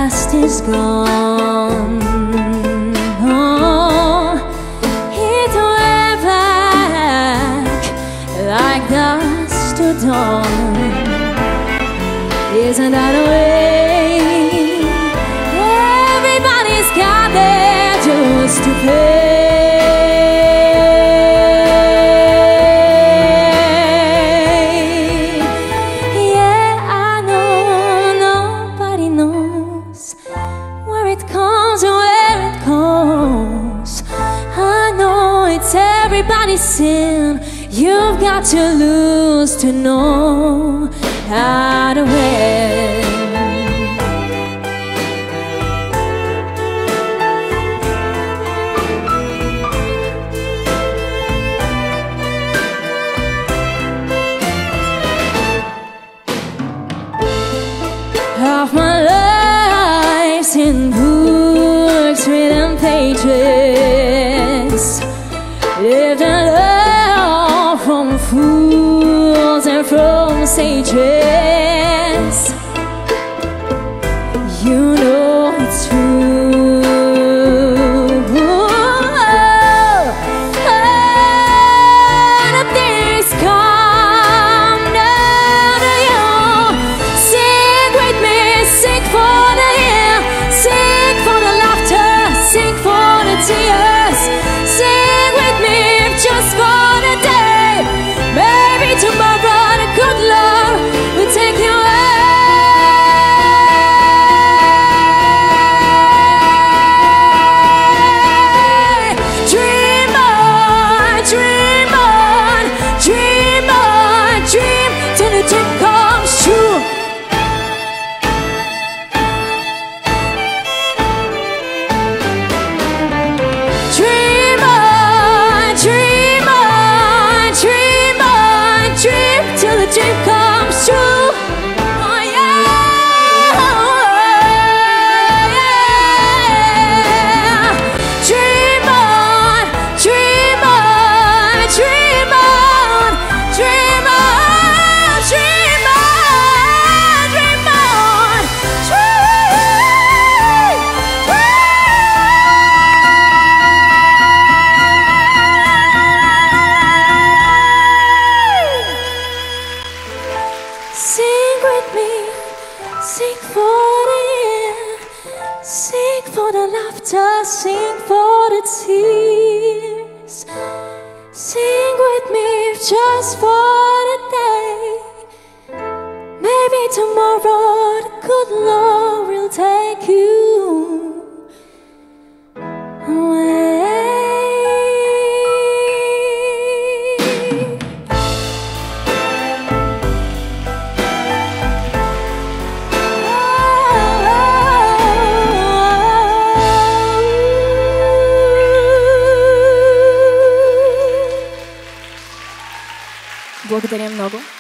past is gone. Oh, it went back like dust to dawn. Isn't that a way? Everybody's got their dues to pay. Everybody's sin. You've got to lose to know how to win. Half my life's in books written pages, lived and learned from fools and from sages. You know it's true. The things come down to you. Sing with me, sing for the year, sing for the laughter, sing for the tears. Sing with me just for the day. Maybe tomorrow the good Lord will take you away. Dream on, dream on, dream on, dream till the dream comes true. Dream on, dream on, dream on, dream till the dream comes true. Oh yeah, yeah. Dream on, dream on, dream on, dream on, dream on, dream on, Sing with me, sing for the year, sing for the laughter, sing for the tears. Sing with me just for the day. Maybe tomorrow the good Lord will take you away. Благодаря много.